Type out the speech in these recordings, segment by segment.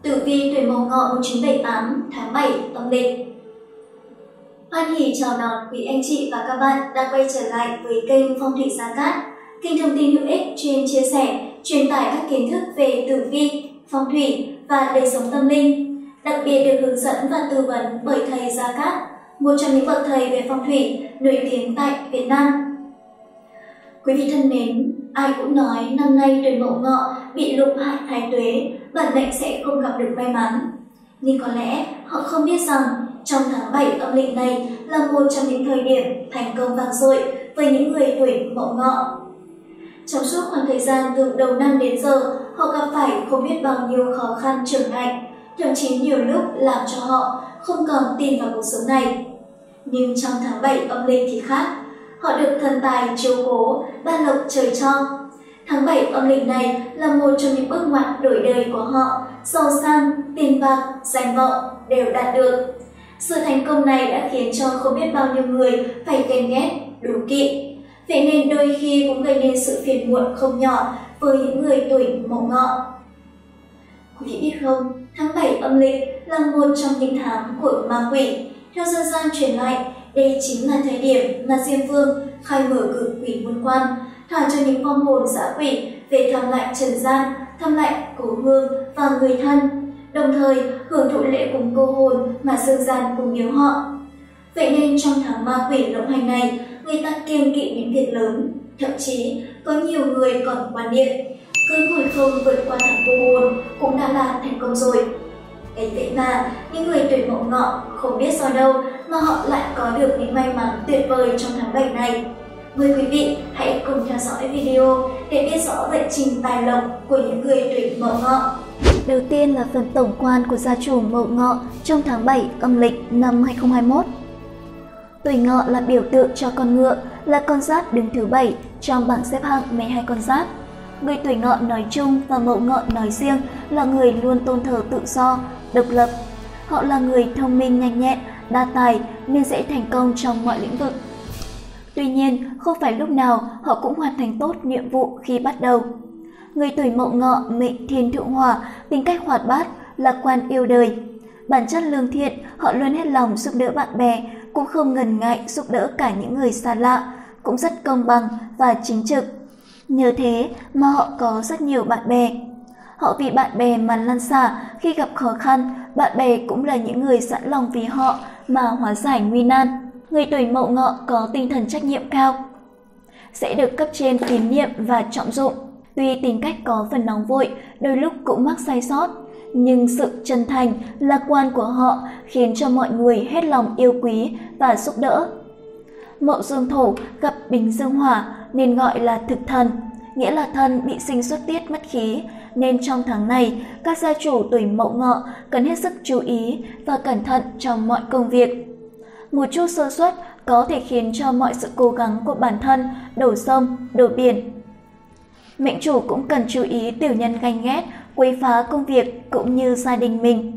Tử vi tuổi Mậu Ngọ 1978 tháng 7 âm lịch. Hoan hỉ chào đón quý anh chị và các bạn đã quay trở lại với kênh Phong Thủy Gia Cát, kênh thông tin hữu ích chuyên chia sẻ, truyền tải các kiến thức về tử vi, phong thủy và đời sống tâm linh, đặc biệt được hướng dẫn và tư vấn bởi thầy Gia Cát, một trong những bậc thầy về phong thủy nổi tiếng tại Việt Nam. Quý vị thân mến, ai cũng nói năm nay tuổi Mậu Ngọ bị lục hại thái tuế, bản mệnh sẽ không gặp được may mắn. Nhưng có lẽ họ không biết rằng trong tháng 7 âm lịch này là một trong những thời điểm thành công vang dội với những người tuổi Mậu Ngọ. Trong suốt khoảng thời gian từ đầu năm đến giờ, họ gặp phải không biết bao nhiêu khó khăn trở ngại, thậm chí nhiều lúc làm cho họ không còn tin vào cuộc sống này. Nhưng trong tháng 7 âm lịch thì khác, họ được thần tài chiếu cố, ban lộc trời cho. Tháng 7 âm lịch này là một trong những bước ngoặt đổi đời của họ, giàu sang, tiền bạc, danh vọng đều đạt được. Sự thành công này đã khiến cho không biết bao nhiêu người phải ghen ghét, đố kỵ. Vậy nên đôi khi cũng gây nên sự phiền muộn không nhỏ với những người tuổi Mậu Ngọ. Quý vị biết không, tháng 7 âm lịch là một trong những tháng của ma quỷ. Theo dân gian truyền lại, đây chính là thời điểm mà Diêm Vương khai mở cửa quỷ môn quan, thả cho những vong hồn dã quỷ về thăm lại trần gian, thăm lại cố hương và người thân, đồng thời hưởng thụ lễ cúng cô hồn mà dương gian cúng biếu họ. Vậy nên trong tháng ma quỷ lộng hành này, người ta kiêng kỵ những việc lớn, thậm chí có nhiều người còn quan niệm cứ ngồi không vượt qua tháng cô hồn cũng đã là thành công rồi. Ấy vậy mà những người tuổi Mậu Ngọ không biết do đâu mà họ lại có được những may mắn tuyệt vời trong tháng 7 này. Mời quý vị hãy cùng theo dõi video để biết rõ vận trình tài lộc của những người tuổi Mậu Ngọ. Đầu tiên là phần tổng quan của gia chủ Mậu Ngọ trong tháng 7 âm lịch năm 2021. Tuổi Ngọ là biểu tượng cho con ngựa, là con giáp đứng thứ 7 trong bảng xếp hạng 12 con giáp. Người tuổi Ngọ nói chung và Mậu Ngọ nói riêng là người luôn tôn thờ tự do, độc lập. Họ là người thông minh nhanh nhẹn, đa tài nên dễ thành công trong mọi lĩnh vực. Tuy nhiên, không phải lúc nào họ cũng hoàn thành tốt nhiệm vụ khi bắt đầu. Người tuổi Mậu Ngọ mệnh thiên thượng hỏa, tính cách hoạt bát, lạc quan yêu đời. Bản chất lương thiện, họ luôn hết lòng giúp đỡ bạn bè, cũng không ngần ngại giúp đỡ cả những người xa lạ, cũng rất công bằng và chính trực. Nhờ thế mà họ có rất nhiều bạn bè. Họ vì bạn bè mà lăn xả, khi gặp khó khăn, bạn bè cũng là những người sẵn lòng vì họ mà hóa giải nguy nan. Người tuổi Mậu Ngọ có tinh thần trách nhiệm cao, sẽ được cấp trên tín nhiệm và trọng dụng. Tuy tính cách có phần nóng vội, đôi lúc cũng mắc sai sót, nhưng sự chân thành, lạc quan của họ khiến cho mọi người hết lòng yêu quý và giúp đỡ. Mậu Dương Thổ gặp Bình Dương Hỏa nên gọi là thực thần, nghĩa là thân bị sinh xuất tiết mất khí, nên trong tháng này, các gia chủ tuổi Mậu Ngọ cần hết sức chú ý và cẩn thận trong mọi công việc. Một chút sơ suất có thể khiến cho mọi sự cố gắng của bản thân đổ sông, đổ biển. Mệnh chủ cũng cần chú ý tiểu nhân ganh ghét, quấy phá công việc cũng như gia đình mình.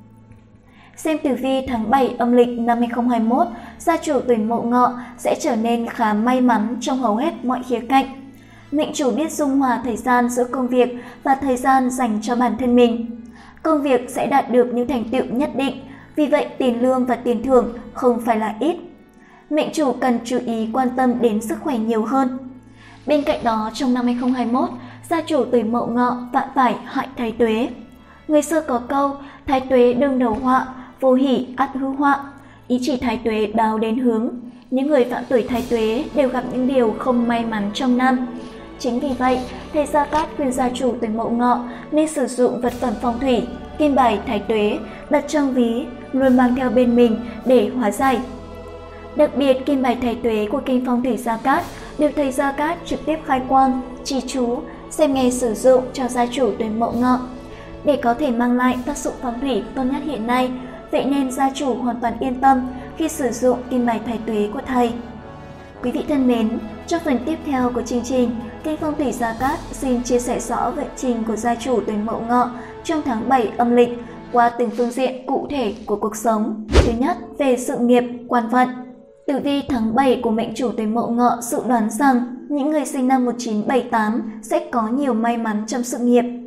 Xem tử vi tháng 7 âm lịch năm 2021, gia chủ tuổi Mậu Ngọ sẽ trở nên khá may mắn trong hầu hết mọi khía cạnh. Mệnh chủ biết dung hòa thời gian giữa công việc và thời gian dành cho bản thân mình. Công việc sẽ đạt được những thành tựu nhất định, vì vậy tiền lương và tiền thưởng không phải là ít. Mệnh chủ cần chú ý quan tâm đến sức khỏe nhiều hơn. Bên cạnh đó, trong năm 2021, gia chủ tuổi Mậu Ngọ phạm phải hại thái tuế. Người xưa có câu, thái tuế đương đầu họa, vô hỷ ắt hư họa, ý chỉ thái tuế báo đến hướng. Những người phạm tuổi thái tuế đều gặp những điều không may mắn trong năm. Chính vì vậy, thầy Gia Cát khuyên gia chủ tuổi Mậu Ngọ nên sử dụng vật phẩm phong thủy, kim bài thái tuế, đặt trong ví, luôn mang theo bên mình để hóa giải. Đặc biệt, kim bài thái tuế của kênh Phong Thủy Gia Cát được thầy Gia Cát trực tiếp khai quang, chỉ chú, xem nghe sử dụng cho gia chủ tuổi Mậu Ngọ để có thể mang lại tác dụng phong thủy tốt nhất hiện nay. Vậy nên gia chủ hoàn toàn yên tâm khi sử dụng kim bài thái tuế của thầy. Quý vị thân mến, trong phần tiếp theo của chương trình, kênh Phong Thủy Gia Cát xin chia sẻ rõ vận trình của gia chủ tuổi Mậu Ngọ trong tháng 7 âm lịch qua từng phương diện cụ thể của cuộc sống. Thứ nhất, về sự nghiệp, quan vận. Tử vi tháng 7 của mệnh chủ tuổi Mậu Ngọ dự đoán rằng những người sinh năm 1978 sẽ có nhiều may mắn trong sự nghiệp.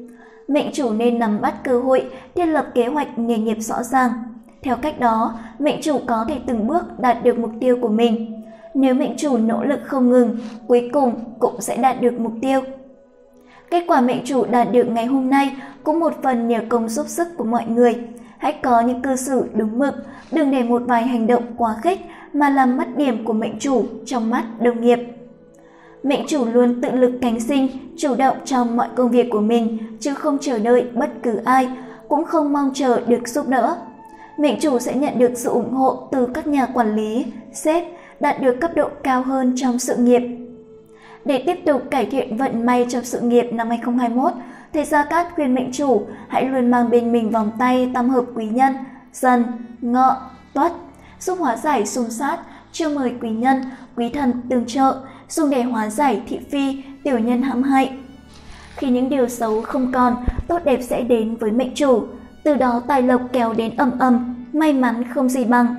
Mệnh chủ nên nắm bắt cơ hội, thiết lập kế hoạch nghề nghiệp rõ ràng. Theo cách đó, mệnh chủ có thể từng bước đạt được mục tiêu của mình. Nếu mệnh chủ nỗ lực không ngừng, cuối cùng cũng sẽ đạt được mục tiêu. Kết quả mệnh chủ đạt được ngày hôm nay cũng một phần nhờ công giúp sức của mọi người. Hãy có những cư xử đúng mực, đừng để một vài hành động quá khích mà làm mất điểm của mệnh chủ trong mắt đồng nghiệp. Mệnh chủ luôn tự lực cánh sinh, chủ động trong mọi công việc của mình, chứ không chờ đợi bất cứ ai, cũng không mong chờ được giúp đỡ. Mệnh chủ sẽ nhận được sự ủng hộ từ các nhà quản lý, sếp, đạt được cấp độ cao hơn trong sự nghiệp. Để tiếp tục cải thiện vận may trong sự nghiệp năm 2021, thầy Gia Cát khuyên mệnh chủ hãy luôn mang bên mình vòng tay tam hợp quý nhân, Dần, Ngọ, Tuất, giúp hóa giải xung sát, chiêu mời quý nhân, quý thần tương trợ, dùng để hóa giải thị phi, tiểu nhân hãm hại. Khi những điều xấu không còn, tốt đẹp sẽ đến với mệnh chủ, từ đó tài lộc kéo đến ầm ầm, may mắn không gì bằng.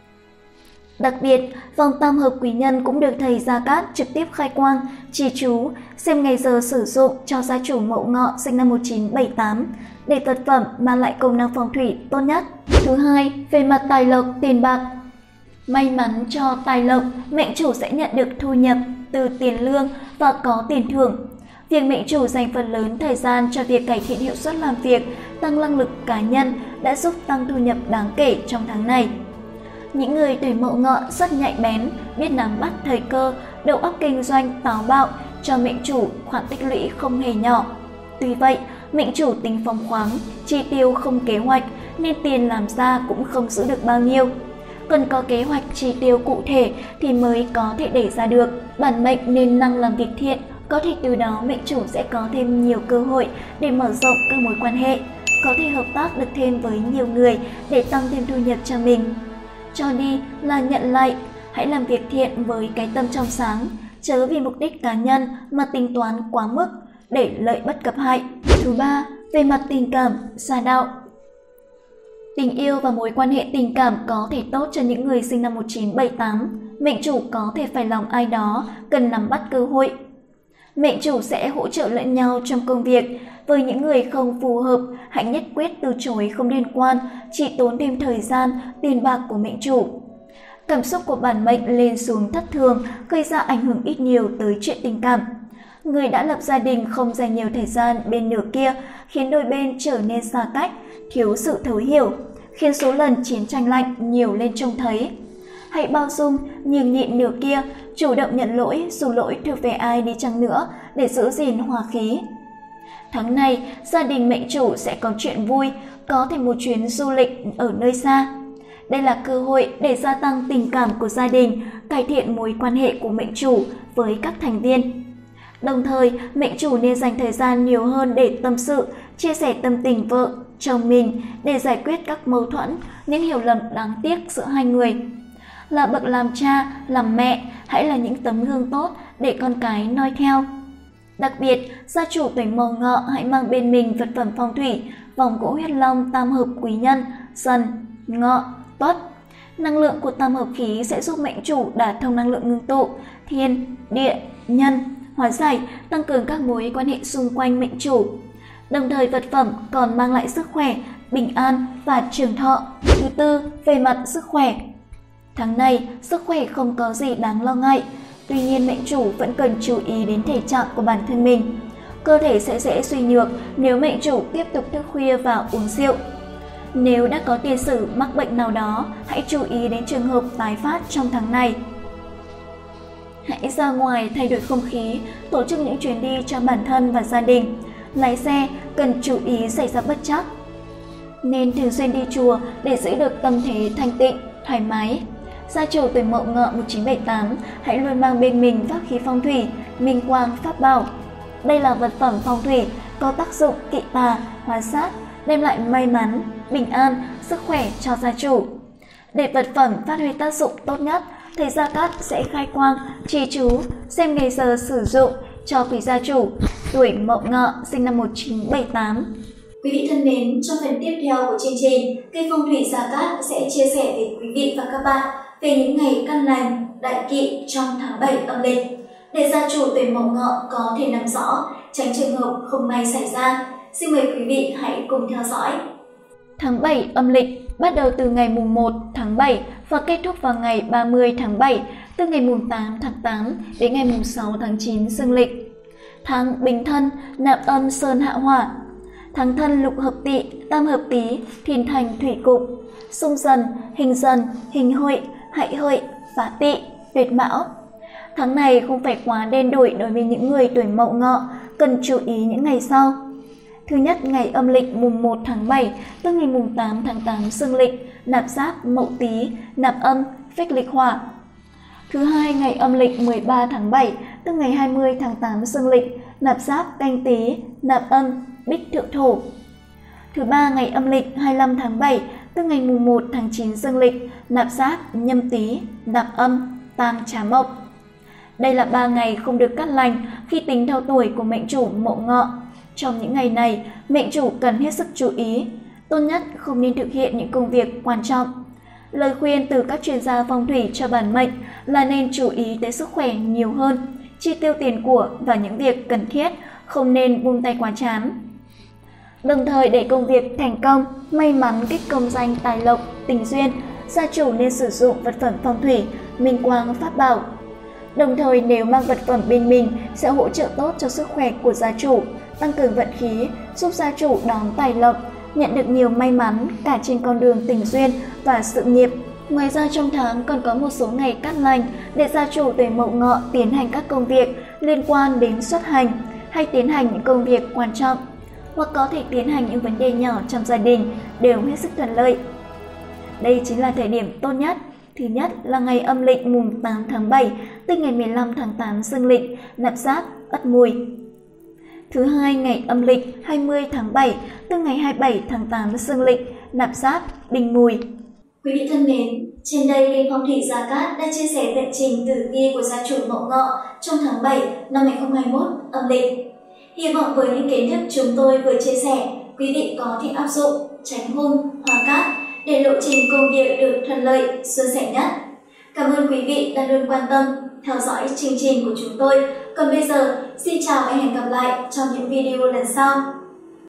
Đặc biệt, vòng tam hợp quý nhân cũng được thầy Gia Cát trực tiếp khai quang, chỉ chú, xem ngày giờ sử dụng cho gia chủ Mậu Ngọ sinh năm 1978 để vật phẩm mang lại công năng phong thủy tốt nhất. Thứ hai, về mặt tài lộc, tiền bạc. May mắn cho tài lộc, mệnh chủ sẽ nhận được thu nhập từ tiền lương và có tiền thưởng. Việc mệnh chủ dành phần lớn thời gian cho việc cải thiện hiệu suất làm việc, tăng năng lực cá nhân đã giúp tăng thu nhập đáng kể trong tháng này. Những người tuổi Mậu Ngọ rất nhạy bén, biết nắm bắt thời cơ, đầu óc kinh doanh táo bạo, cho mệnh chủ khoản tích lũy không hề nhỏ. Tuy vậy, mệnh chủ tính phóng khoáng, chi tiêu không kế hoạch nên tiền làm ra cũng không giữ được bao nhiêu. Cần có kế hoạch chi tiêu cụ thể thì mới có thể đẩy ra được. Bản mệnh nên năng làm việc thiện, có thể từ đó mệnh chủ sẽ có thêm nhiều cơ hội để mở rộng các mối quan hệ, có thể hợp tác được thêm với nhiều người để tăng thêm thu nhập cho mình. Cho đi là nhận lại, hãy làm việc thiện với cái tâm trong sáng, chớ vì mục đích cá nhân mà tính toán quá mức để lợi bất cập hại. Thứ ba, về mặt tình cảm, gia đạo. Tình yêu và mối quan hệ tình cảm có thể tốt cho những người sinh năm 1978, mệnh chủ có thể phải lòng ai đó, cần nắm bắt cơ hội. Mệnh chủ sẽ hỗ trợ lẫn nhau trong công việc, với những người không phù hợp, hãy nhất quyết từ chối không liên quan, chỉ tốn thêm thời gian, tiền bạc của mệnh chủ. Cảm xúc của bản mệnh lên xuống thất thường, gây ra ảnh hưởng ít nhiều tới chuyện tình cảm. Người đã lập gia đình không dành nhiều thời gian bên nửa kia, khiến đôi bên trở nên xa cách, thiếu sự thấu hiểu, khiến số lần chiến tranh lạnh nhiều lên trông thấy. Hãy bao dung, nhường nhịn nửa kia, chủ động nhận lỗi dù lỗi thuộc về ai đi chăng nữa để giữ gìn hòa khí. Tháng này, gia đình mệnh chủ sẽ có chuyện vui, có thể một chuyến du lịch ở nơi xa. Đây là cơ hội để gia tăng tình cảm của gia đình, cải thiện mối quan hệ của mệnh chủ với các thành viên. Đồng thời, mệnh chủ nên dành thời gian nhiều hơn để tâm sự, chia sẻ tâm tình vợ, chồng mình để giải quyết các mâu thuẫn, những hiểu lầm đáng tiếc giữa hai người. Là bậc làm cha, làm mẹ, hãy là những tấm gương tốt để con cái noi theo. Đặc biệt, gia chủ tuổi Mậu Ngọ hãy mang bên mình vật phẩm phong thủy, vòng gỗ huyết long tam hợp quý nhân, Dần, Ngọ, Tuất. Năng lượng của tam hợp khí sẽ giúp mệnh chủ đả thông năng lượng ngưng tụ, thiên, địa, nhân, hóa giải, tăng cường các mối quan hệ xung quanh mệnh chủ. Đồng thời vật phẩm còn mang lại sức khỏe, bình an và trường thọ. Thứ tư, về mặt sức khỏe. Tháng này, sức khỏe không có gì đáng lo ngại. Tuy nhiên mệnh chủ vẫn cần chú ý đến thể trạng của bản thân mình. Cơ thể sẽ dễ suy nhược nếu mệnh chủ tiếp tục thức khuya và uống rượu. Nếu đã có tiền sử mắc bệnh nào đó, hãy chú ý đến trường hợp tái phát trong tháng này. Hãy ra ngoài thay đổi không khí, tổ chức những chuyến đi cho bản thân và gia đình. Lái xe cần chú ý xảy ra bất trắc. Nên thường xuyên đi chùa để giữ được tâm thế thanh tịnh, thoải mái. Gia chủ tuổi Mậu Ngọ 1978 hãy luôn mang bên mình pháp khí phong thủy, minh quang pháp bảo. Đây là vật phẩm phong thủy có tác dụng kỵ tà, hóa sát, đem lại may mắn, bình an, sức khỏe cho gia chủ. Để vật phẩm phát huy tác dụng tốt nhất, thầy Gia Cát sẽ khai quang, trì chú, xem ngày giờ sử dụng cho quý gia chủ tuổi Mậu Ngọ sinh năm 1978. Quý vị thân mến, trong phần tiếp theo của chương trình, kênh Phong Thủy Gia Cát sẽ chia sẻ với quý vị và các bạn về những ngày căn lành, đại kỵ trong tháng 7 âm lịch, để gia chủ tuổi Mậu Ngọ có thể nắm rõ, tránh trường hợp không may xảy ra. Xin mời quý vị hãy cùng theo dõi. Tháng 7 âm lịch bắt đầu từ ngày mùng 1 tháng 7 và kết thúc vào ngày 30 tháng 7, từ ngày mùng 8 tháng 8 đến ngày mùng 6 tháng 9 dương lịch. Tháng Bính Thân, nạp âm sơn hạ hỏa. Tháng Thân lục hợp Tỵ, tam hợp Tý, thìn thành thủy cục, xung dần, hình hợi, hại hợi, phá Tỵ, tuyệt Mão. Tháng này không phải quá đen đủi đối với những người tuổi Mậu Ngọ, cần chú ý những ngày sau. Thứ nhất, ngày âm lịch mùng 1 tháng 7, tức ngày mùng 8 tháng 8 dương lịch, nạp giáp Mậu Tý, nạp âm, phích lịch hỏa. Thứ hai, ngày âm lịch 13 tháng 7, tức ngày 20 tháng 8 dương lịch, nạp giáp Canh Tý, nạp âm, bích thượng thổ. Thứ ba, ngày âm lịch 25 tháng 7, tức ngày mùng 1 tháng 9 dương lịch, nạp giáp Nhâm Tý, nạp âm, tam trá mộc. Đây là 3 ngày không được cát lành khi tính theo tuổi của mệnh chủ Mậu Ngọ. Trong những ngày này, mệnh chủ cần hết sức chú ý, tốt nhất không nên thực hiện những công việc quan trọng. Lời khuyên từ các chuyên gia phong thủy cho bản mệnh là nên chú ý tới sức khỏe nhiều hơn, chi tiêu tiền của và những việc cần thiết, không nên buông tay quá chán. Đồng thời để công việc thành công, may mắn, kích công danh tài lộc, tình duyên, gia chủ nên sử dụng vật phẩm phong thủy, minh quang pháp bảo. Đồng thời nếu mang vật phẩm bên mình sẽ hỗ trợ tốt cho sức khỏe của gia chủ, tăng cường vận khí, giúp gia chủ đón tài lộc, nhận được nhiều may mắn cả trên con đường tình duyên và sự nghiệp. Ngoài ra trong tháng còn có một số ngày cát lành để gia chủ tuổi Mậu Ngọ tiến hành các công việc liên quan đến xuất hành hay tiến hành những công việc quan trọng, hoặc có thể tiến hành những vấn đề nhỏ trong gia đình đều hết sức thuận lợi. Đây chính là thời điểm tốt nhất. Thứ nhất là ngày âm lịch mùng 8 tháng 7, tức ngày 15 tháng 8 dương lịch, nạp giáp Ất Mùi. Thứ hai, ngày âm lịch 20 tháng 7, tức ngày 27 tháng 8 dương lịch, nạp giáp Đinh Mùi. Quý vị thân mến, trên đây kênh Phong Thủy Gia Cát đã chia sẻ vận trình tử vi của gia chủ Mậu Ngọ trong tháng 7 năm 2021 âm lịch. Hy vọng với những kiến thức chúng tôi vừa chia sẻ, quý vị có thể áp dụng, tránh hung, hóa cát để lộ trình công việc được thuận lợi, suôn sẻ nhất. Cảm ơn quý vị đã luôn quan tâm, theo dõi chương trình của chúng tôi. Còn bây giờ, xin chào và hẹn gặp lại trong những video lần sau.